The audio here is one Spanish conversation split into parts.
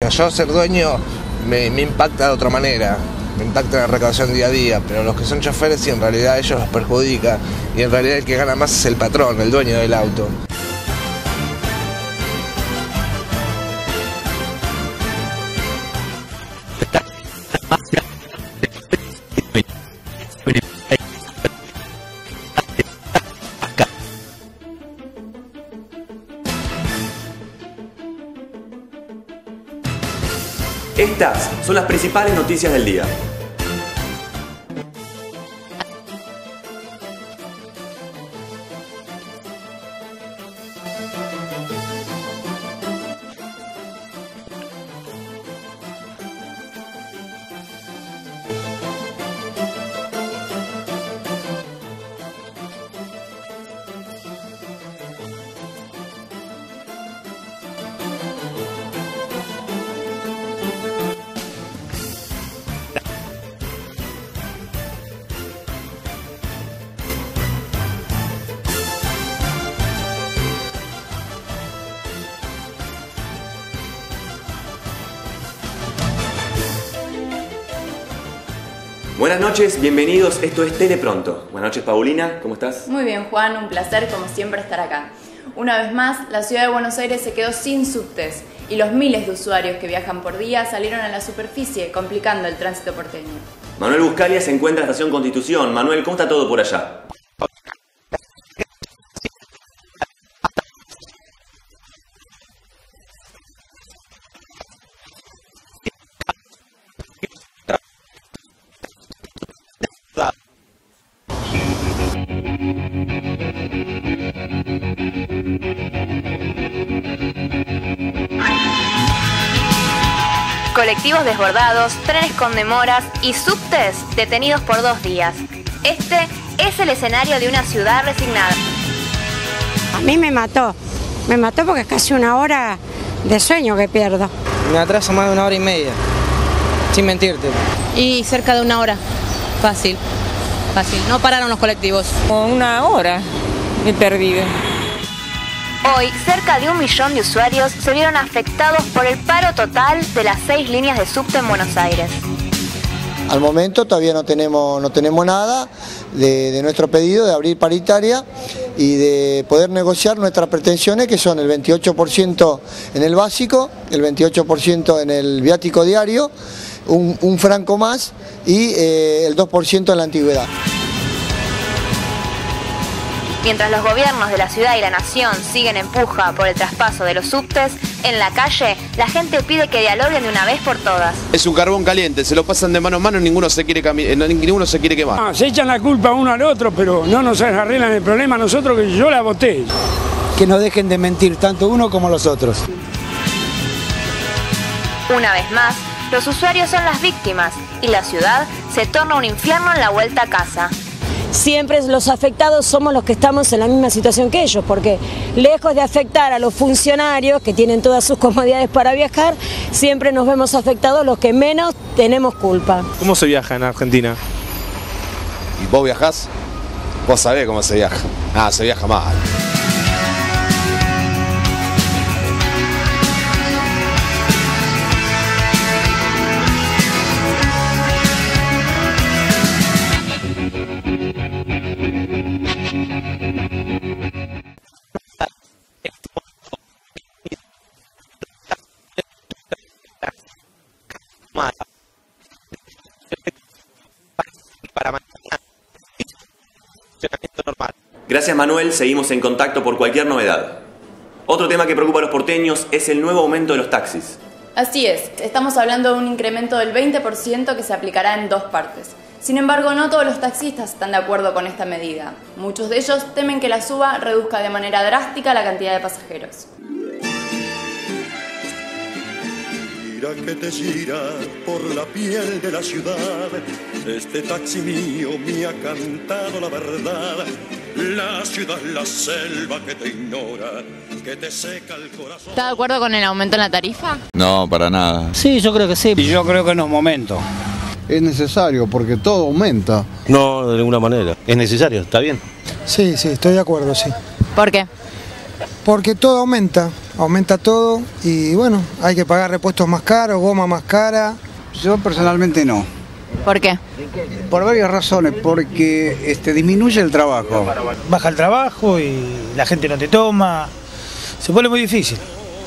Yo ser dueño me impacta de otra manera, me impacta la recaudación día a día, pero los que son choferes sí, en realidad ellos los perjudica y en realidad el que gana más es el patrón, el dueño del auto. Estas son las principales noticias del día. Buenas noches, bienvenidos, esto es Telepronto. Buenas noches, Paulina, ¿cómo estás? Muy bien, Juan, un placer como siempre estar acá. Una vez más, la ciudad de Buenos Aires se quedó sin subtes y los miles de usuarios que viajan por día salieron a la superficie, complicando el tránsito porteño. Manuel Buscalia se encuentra en la Estación Constitución. Manuel, ¿cómo está todo por allá? Colectivos desbordados, trenes con demoras y subtes detenidos por 2 días. Este es el escenario de una ciudad resignada. A mí me mató porque es casi 1 hora de sueño que pierdo. Me atraso más de 1 hora y media, sin mentirte. Y cerca de 1 hora, fácil, no pararon los colectivos. Como 1 hora he perdido. Hoy, cerca de 1 millón de usuarios se vieron afectados por el paro total de las 6 líneas de subte en Buenos Aires. Al momento todavía no tenemos nada de nuestro pedido de abrir paritaria y de poder negociar nuestras pretensiones, que son el 28% en el básico, el 28% en el viático diario, un franco más y el 2% en la antigüedad. Mientras los gobiernos de la ciudad y la nación siguen en puja por el traspaso de los subtes, en la calle la gente pide que dialoguen de una vez por todas. Es un carbón caliente, se lo pasan de mano en mano y ninguno se quiere quemar. Se echan la culpa uno al otro, pero no nos arreglan el problema nosotros, que yo la voté. Que no dejen de mentir tanto uno como los otros. Una vez más, los usuarios son las víctimas y la ciudad se torna un infierno en la vuelta a casa. Siempre los afectados somos los que estamos en la misma situación que ellos, porque lejos de afectar a los funcionarios que tienen todas sus comodidades para viajar, siempre nos vemos afectados los que menos tenemos culpa. ¿Cómo se viaja en Argentina? ¿Y vos viajás? Vos sabés cómo se viaja. Se viaja mal. Gracias, Manuel, seguimos en contacto por cualquier novedad. Otro tema que preocupa a los porteños es el nuevo aumento de los taxis. Así es, estamos hablando de un incremento del 20% que se aplicará en 2 partes. Sin embargo, no todos los taxistas están de acuerdo con esta medida. Muchos de ellos temen que la suba reduzca de manera drástica la cantidad de pasajeros. Mira que te gira por la piel de la ciudad. Este taxi mío me ha cantado la verdad. La ciudad, la selva que te ignora, que te seca el corazón. ¿Está de acuerdo con el aumento en la tarifa? No, para nada. Sí, yo creo que sí. Y yo creo que no es momento. Es necesario porque todo aumenta. No, de ninguna manera. Es necesario, ¿está bien? Sí, estoy de acuerdo, sí. ¿Por qué? Porque todo aumenta. aumenta todo y bueno, hay que pagar repuestos más caros, goma más cara. Yo personalmente no. ¿Por qué? Por varias razones, porque disminuye el trabajo. Baja el trabajo y la gente no te toma, se pone muy difícil.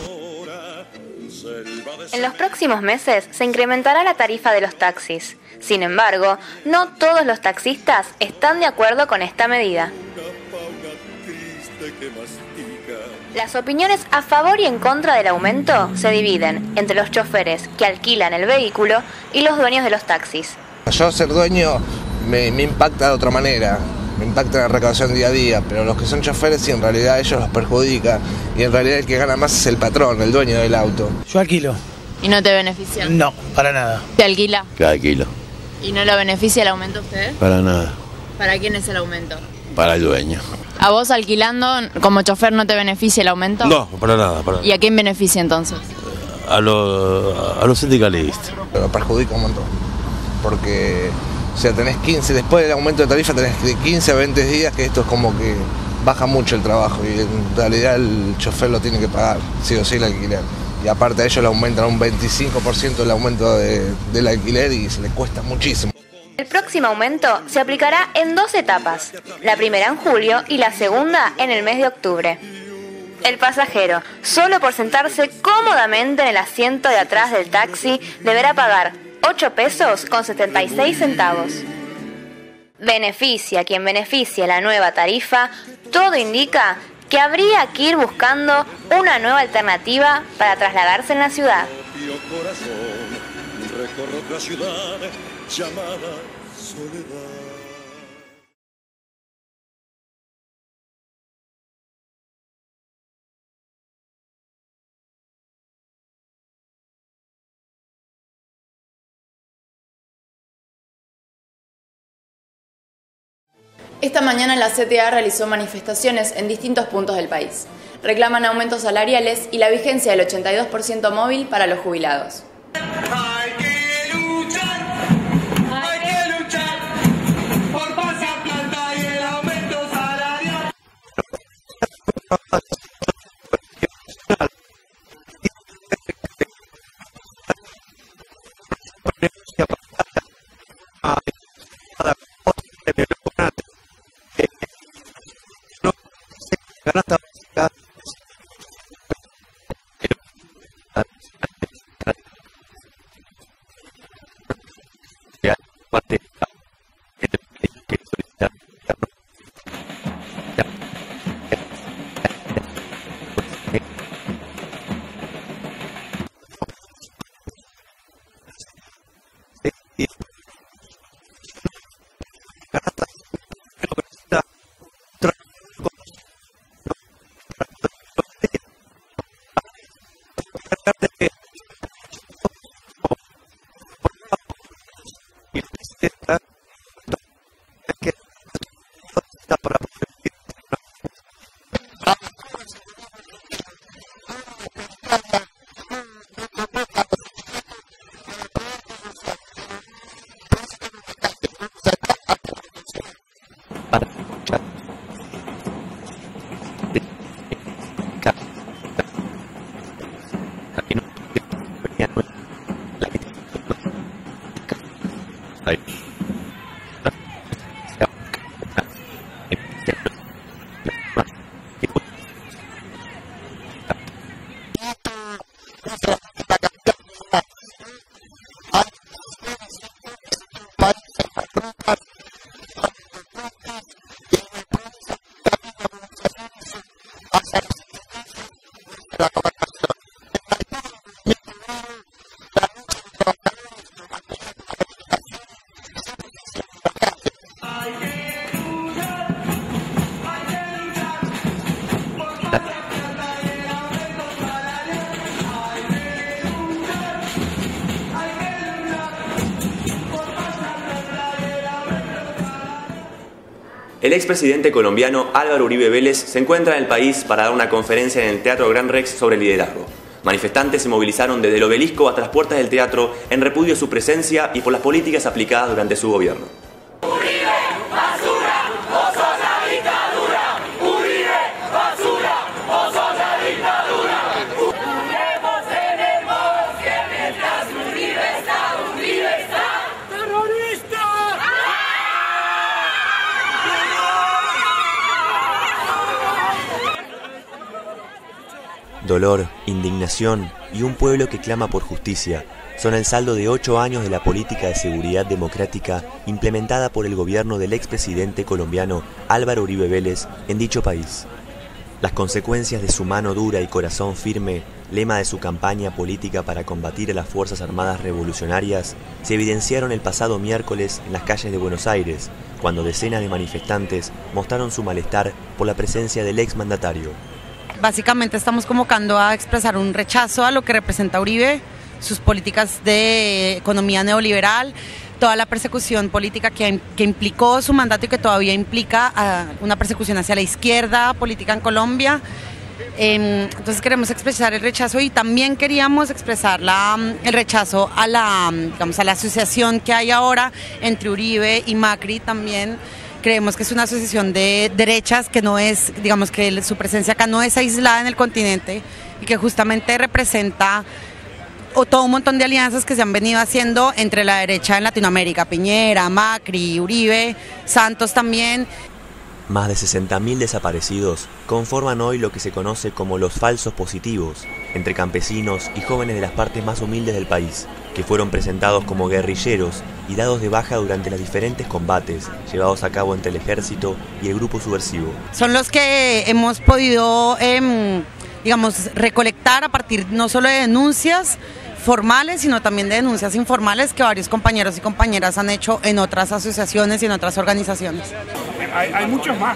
En los próximos meses se incrementará la tarifa de los taxis. Sin embargo, no todos los taxistas están de acuerdo con esta medida. Las opiniones a favor y en contra del aumento se dividen entre los choferes que alquilan el vehículo y los dueños de los taxis. Yo ser dueño me impacta de otra manera, me impacta en la recaudación día a día, pero los que son choferes sí, en realidad ellos los perjudica y en realidad el que gana más es el patrón, el dueño del auto. Yo alquilo. ¿Y no te beneficia? No, para nada. ¿Te alquila? Que alquilo. ¿Y no lo beneficia el aumento a usted? Para nada. ¿Para quién es el aumento? Para el dueño. ¿A vos alquilando como chofer no te beneficia el aumento? No, para nada. ¿Y a quién beneficia entonces? A los sindicalistas. Pero perjudica un montón, porque o sea, tenés 15, después del aumento de tarifa tenés de 15 a 20 días, que esto es como que baja mucho el trabajo y en realidad el chofer lo tiene que pagar, sí o sí, el alquiler. Y aparte a ellos le aumentan un 25% el aumento del alquiler y se les cuesta muchísimo. El próximo aumento se aplicará en 2 etapas, la primera en julio y la segunda en el mes de octubre. El pasajero, solo por sentarse cómodamente en el asiento de atrás del taxi, deberá pagar 8 pesos con 76 centavos. Beneficia a quien beneficia la nueva tarifa, todo indica que habría que ir buscando una nueva alternativa para trasladarse en la ciudad. Recorro otra ciudad llamada Soledad. Esta mañana la CTA realizó manifestaciones en distintos puntos del país. Reclaman aumentos salariales y la vigencia del 82% móvil para los jubilados. Hay que luchar por pasar planta y el aumento salarial. El expresidente colombiano Álvaro Uribe Vélez se encuentra en el país para dar una conferencia en el Teatro Gran Rex sobre liderazgo. Manifestantes se movilizaron desde el obelisco hasta las puertas del teatro en repudio a su presencia y por las políticas aplicadas durante su gobierno. Uribe, basura, vos sos la dictadura. Uribe, basura, vos sos la dictadura. Dolor, indignación y un pueblo que clama por justicia son el saldo de 8 años de la política de seguridad democrática implementada por el gobierno del expresidente colombiano Álvaro Uribe Vélez en dicho país. Las consecuencias de su mano dura y corazón firme, lema de su campaña política para combatir a las Fuerzas Armadas Revolucionarias, se evidenciaron el pasado miércoles en las calles de Buenos Aires, cuando decenas de manifestantes mostraron su malestar por la presencia del exmandatario. Básicamente estamos convocando a expresar un rechazo a lo que representa Uribe, sus políticas de economía neoliberal, toda la persecución política que implicó su mandato y que todavía implica una persecución hacia la izquierda política en Colombia. Entonces queremos expresar el rechazo y también queríamos expresar el rechazo a la asociación que hay ahora entre Uribe y Macri también. Creemos que es una asociación de derechas que no es, digamos que su presencia acá no es aislada en el continente y que justamente representa todo un montón de alianzas que se han venido haciendo entre la derecha en Latinoamérica, Piñera, Macri, Uribe, Santos también. Más de 60.000 desaparecidos conforman hoy lo que se conoce como los falsos positivos, entre campesinos y jóvenes de las partes más humildes del país, que fueron presentados como guerrilleros y dados de baja durante los diferentes combates llevados a cabo entre el ejército y el grupo subversivo. Son los que hemos podido, recolectar a partir no solo de denuncias formales, sino también de denuncias informales que varios compañeros y compañeras han hecho en otras asociaciones y en otras organizaciones. Hay muchos más,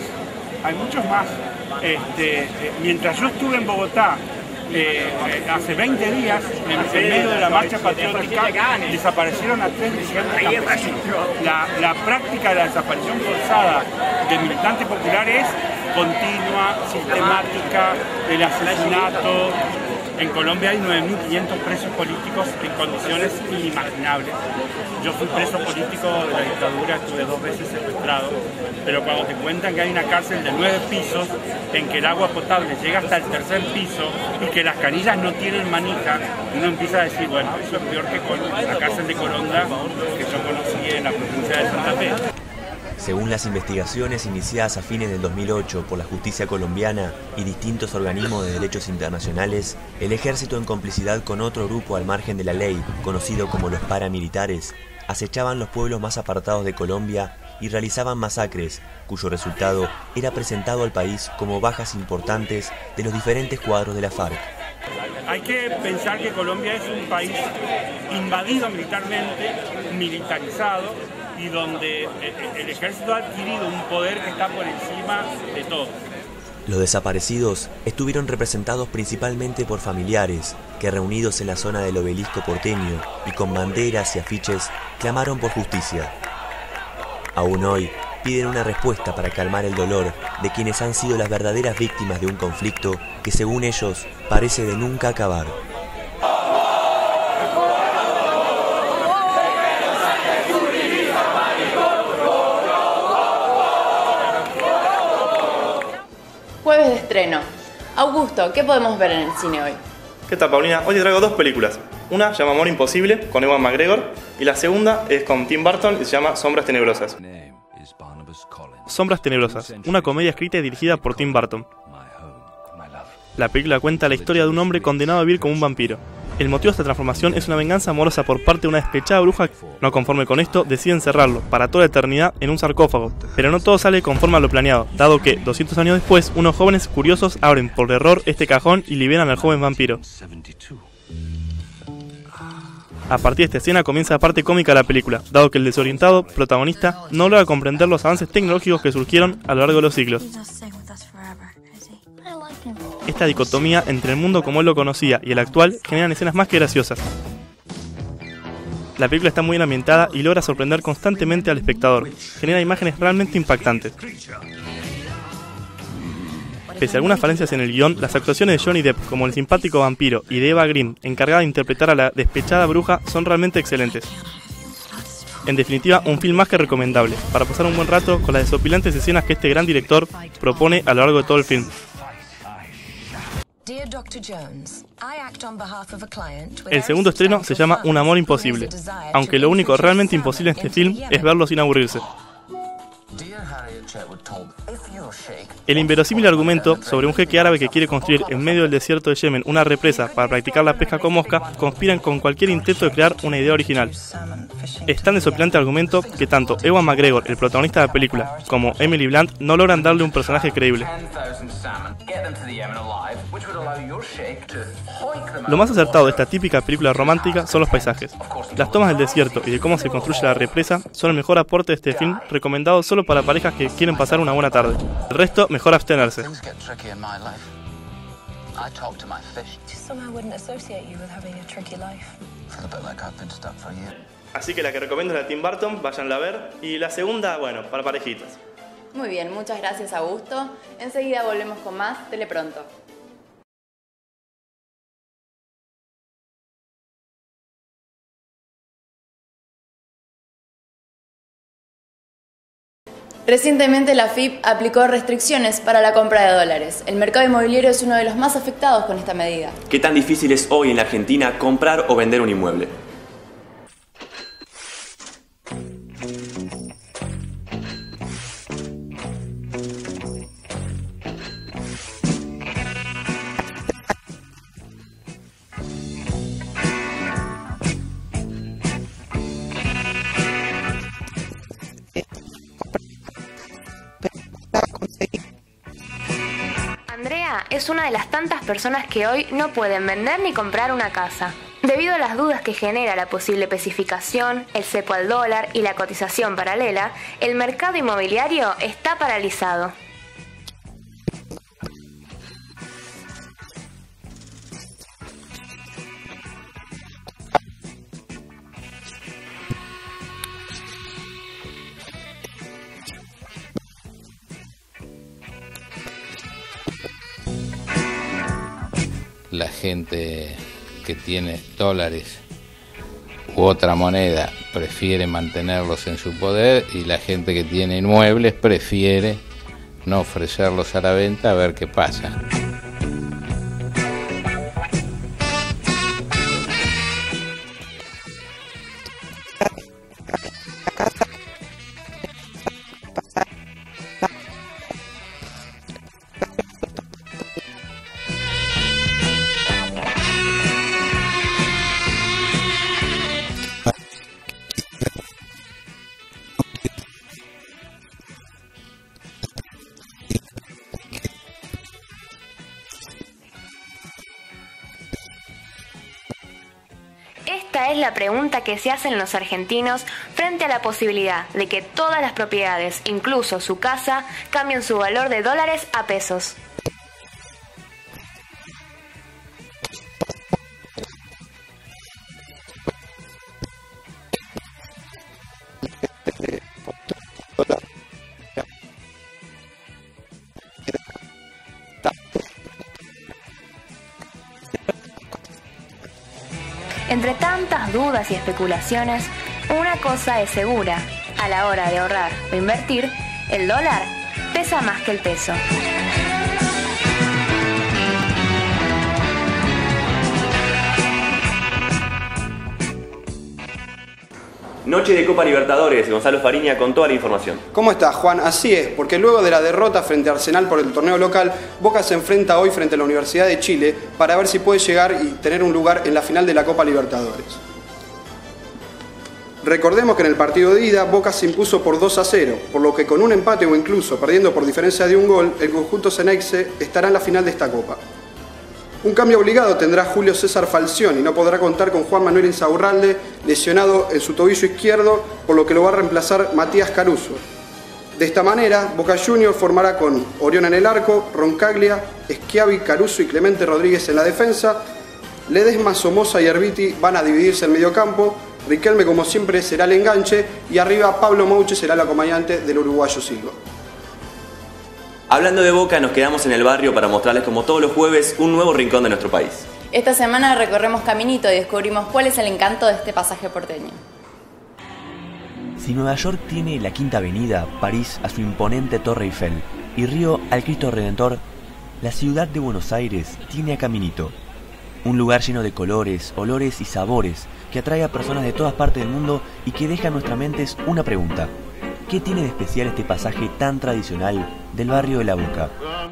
mientras yo estuve en Bogotá, hace 20 días, en medio de la marcha patriótica, desaparecieron a 3 dirigentes campesinos. La práctica de la desaparición forzada de militantes populares continua, sistemática, el asesinato. En Colombia hay 9.500 presos políticos en condiciones inimaginables. Yo fui preso político de la dictadura, estuve 2 veces secuestrado, pero cuando te cuentan que hay una cárcel de 9 pisos, en que el agua potable llega hasta el 3er piso y que las canillas no tienen manija, uno empieza a decir, bueno, eso es peor que con la cárcel de Coronda que yo conocí en la provincia de Santa Fe. Según las investigaciones iniciadas a fines del 2008 por la justicia colombiana y distintos organismos de derechos internacionales, el ejército en complicidad con otro grupo al margen de la ley, conocido como los paramilitares, acechaban los pueblos más apartados de Colombia y realizaban masacres, cuyo resultado era presentado al país como bajas importantes de los diferentes cuadros de la FARC. Hay que pensar que Colombia es un país invadido militarmente, militarizado, y donde el ejército ha adquirido un poder que está por encima de todo. Los desaparecidos estuvieron representados principalmente por familiares que, reunidos en la zona del obelisco porteño y con banderas y afiches, clamaron por justicia. Aún hoy piden una respuesta para calmar el dolor de quienes han sido las verdaderas víctimas de un conflicto que, según ellos, parece de nunca acabar. Jueves de estreno. Augusto, ¿qué podemos ver en el cine hoy? ¿Qué tal, Paulina? Hoy te traigo 2 películas. Una se llama Amor Imposible, con Ewan McGregor, y la segunda es con Tim Burton y se llama Sombras Tenebrosas. Sombras Tenebrosas, una comedia escrita y dirigida por Tim Burton. La película cuenta la historia de un hombre condenado a vivir como un vampiro. El motivo de esta transformación es una venganza amorosa por parte de una despechada bruja. No conforme con esto, decide encerrarlo para toda la eternidad en un sarcófago. Pero no todo sale conforme a lo planeado, dado que, 200 años después, unos jóvenes curiosos abren por error este cajón y liberan al joven vampiro. A partir de esta escena comienza la parte cómica de la película, dado que el desorientado protagonista no logra comprender los avances tecnológicos que surgieron a lo largo de los siglos. Esta dicotomía entre el mundo como él lo conocía y el actual generan escenas más que graciosas. La película está muy bien ambientada y logra sorprender constantemente al espectador. Genera imágenes realmente impactantes. Pese a algunas falencias en el guión, las actuaciones de Johnny Depp como el simpático vampiro y de Eva Green, encargada de interpretar a la despechada bruja, son realmente excelentes. En definitiva, un film más que recomendable, para pasar un buen rato con las desopilantes escenas que este gran director propone a lo largo de todo el film. El segundo estreno se llama Un amor imposible, aunque lo único realmente imposible en este film es verlo sin aburrirse. El inverosímil argumento sobre un jeque árabe que quiere construir en medio del desierto de Yemen una represa para practicar la pesca con mosca conspiran con cualquier intento de crear una idea original. Es tan desopilante argumento que tanto Ewan McGregor, el protagonista de la película, como Emily Blunt no logran darle un personaje creíble. Lo más acertado de esta típica película romántica son los paisajes. Las tomas del desierto y de cómo se construye la represa son el mejor aporte de este film, recomendado solo para parejas que quieren pasar una buena tarde. El resto, mejor abstenerse. Así que la que recomiendo es la de Tim Burton, váyanla a ver. Y la segunda, bueno, para parejitas. Muy bien, muchas gracias, Augusto. Enseguida volvemos con más Telepronto. Recientemente la AFIP aplicó restricciones para la compra de dólares. El mercado inmobiliario es uno de los más afectados con esta medida. ¿Qué tan difícil es hoy en la Argentina comprar o vender un inmueble? Andrea es una de las tantas personas que hoy no pueden vender ni comprar una casa. Debido a las dudas que genera la posible especificación, el cepo al dólar y la cotización paralela, el mercado inmobiliario está paralizado. La gente que tiene dólares u otra moneda prefiere mantenerlos en su poder y la gente que tiene inmuebles prefiere no ofrecerlos a la venta a ver qué pasa. Esta es la pregunta que se hacen los argentinos frente a la posibilidad de que todas las propiedades, incluso su casa, cambien su valor de dólares a pesos. Entre tantas dudas y especulaciones, una cosa es segura: a la hora de ahorrar o invertir, el dólar pesa más que el peso. Noche de Copa Libertadores, Gonzalo Fariña con toda la información. ¿Cómo estás, Juan? Así es, porque luego de la derrota frente a Arsenal por el torneo local, Boca se enfrenta hoy frente a la Universidad de Chile para ver si puede llegar y tener un lugar en la final de la Copa Libertadores. Recordemos que en el partido de ida, Boca se impuso por 2-0, por lo que con un empate o incluso perdiendo por diferencia de un gol, el conjunto Ceneice estará en la final de esta Copa. Un cambio obligado tendrá Julio César Falcioni y no podrá contar con Juan Manuel Insaurralde, lesionado en su tobillo izquierdo, por lo que lo va a reemplazar Matías Caruso. De esta manera, Boca Juniors formará con Orión en el arco, Roncaglia, Schiavi, Caruso y Clemente Rodríguez en la defensa. Ledesma, Somoza y Erviti van a dividirse en medio campo. Riquelme, como siempre, será el enganche y arriba Pablo Mouche será el acompañante del uruguayo Silva. Hablando de Boca, nos quedamos en el barrio para mostrarles como todos los jueves un nuevo rincón de nuestro país. Esta semana recorremos Caminito y descubrimos cuál es el encanto de este pasaje porteño. Si Nueva York tiene la Quinta Avenida, París a su imponente Torre Eiffel y Río al Cristo Redentor, la ciudad de Buenos Aires tiene a Caminito, un lugar lleno de colores, olores y sabores que atrae a personas de todas partes del mundo y que deja en nuestras mentes una pregunta: ¿qué tiene de especial este pasaje tan tradicional del barrio de La Boca?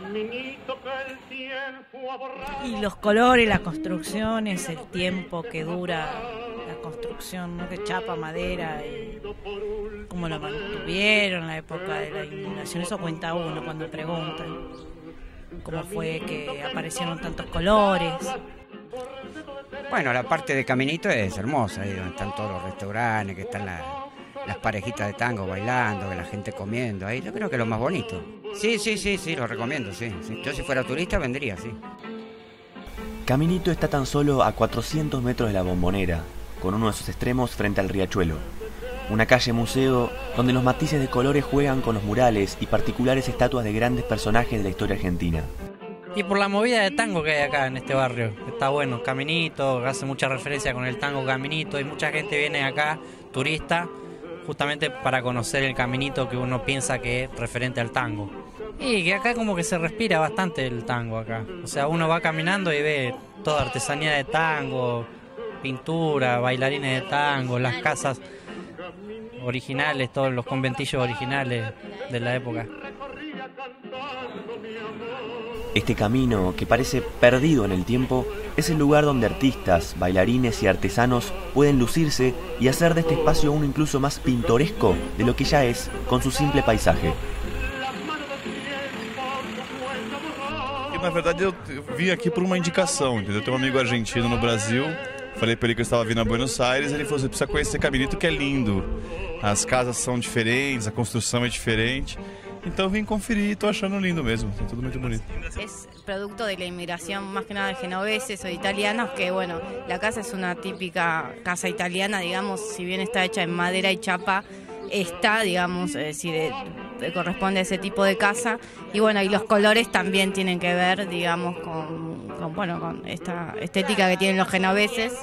Y los colores, las construcciones, el tiempo que dura la construcción, ¿no? Que chapa, madera, y cómo lo mantuvieron en la época de la inundación. Eso cuenta uno cuando preguntan cómo fue que aparecieron tantos colores. Bueno, la parte de Caminito es hermosa, ahí donde están todos los restaurantes, que están las parejitas de tango bailando, que la gente comiendo, ahí yo creo que es lo más bonito. Sí, lo recomiendo, sí. Yo si fuera turista vendría, sí. Caminito está tan solo a 400 metros de la Bombonera, con uno de sus extremos frente al riachuelo. Una calle museo donde los matices de colores juegan con los murales y particulares estatuas de grandes personajes de la historia argentina. Y por la movida de tango que hay acá en este barrio, está bueno, Caminito, hace mucha referencia con el tango Caminito, y mucha gente viene acá, turista, justamente para conocer el Caminito que uno piensa que es referente al tango. Y que acá como que se respira bastante el tango acá, o sea, uno va caminando y ve toda artesanía de tango, pintura, bailarines de tango, las casas originales, todos los conventillos originales de la época. Este camino, que parece perdido en el tiempo, es el lugar donde artistas, bailarines y artesanos pueden lucirse y hacer de este espacio uno incluso más pintoresco de lo que ya es con su simple paisaje. Na verdade, eu vim aqui por uma indicação, entendeu? Eu tenho um amigo argentino no Brasil, falei para ele que eu estava vindo a Buenos Aires, ele falou, você precisa conhecer Caminito, que é lindo. As casas são diferentes, a construção é diferente. Então vim conferir y estoy achando lindo mesmo, está todo muy bonito. Es producto de la inmigración más que nada de genoveses o de italianos, que bueno, la casa es una típica casa italiana, digamos, si bien está hecha en madera y chapa, está, digamos, corresponde a ese tipo de casa, y bueno, y los colores también tienen que ver, digamos, con esta estética que tienen los genoveses.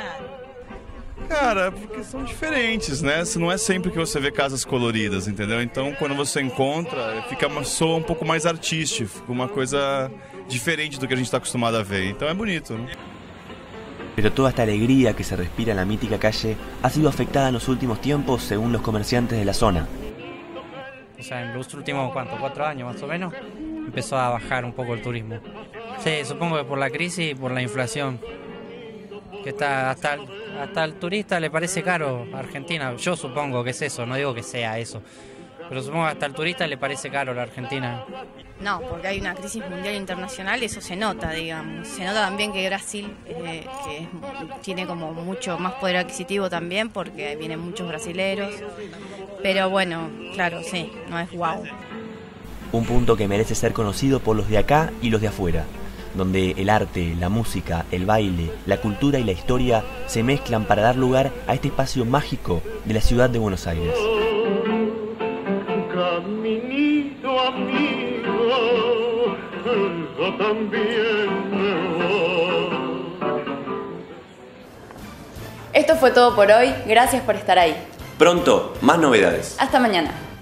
Cara, porque são diferentes, né? Não é sempre que você vê casas coloridas, entendeu? Então, quando você encontra, soa um pouco mais artístico, uma coisa diferente do que a gente está acostumado a ver. Então é bonito, né? Pero toda esta alegría que se respira en la mítica calle ha sido afectada en los últimos tiempos, según los comerciantes de la zona. O sea, en los últimos, 4 años más o menos, empezó a bajar un poco el turismo. Sí, supongo que por la crisis y por la inflación, que está hasta el turista le parece caro Argentina. Yo supongo que es eso, no digo que sea eso, pero supongo que hasta el turista le parece caro la Argentina. No, porque hay una crisis mundial internacional, eso se nota, digamos. Se nota también que Brasil tiene como mucho más poder adquisitivo también, porque vienen muchos brasileros. Pero bueno, claro, sí, no es guau. Un punto que merece ser conocido por los de acá y los de afuera, donde el arte, la música, el baile, la cultura y la historia se mezclan para dar lugar a este espacio mágico de la ciudad de Buenos Aires. Caminito amigo, yo también me voy. Esto fue todo por hoy, gracias por estar ahí. Pronto, más novedades. Hasta mañana.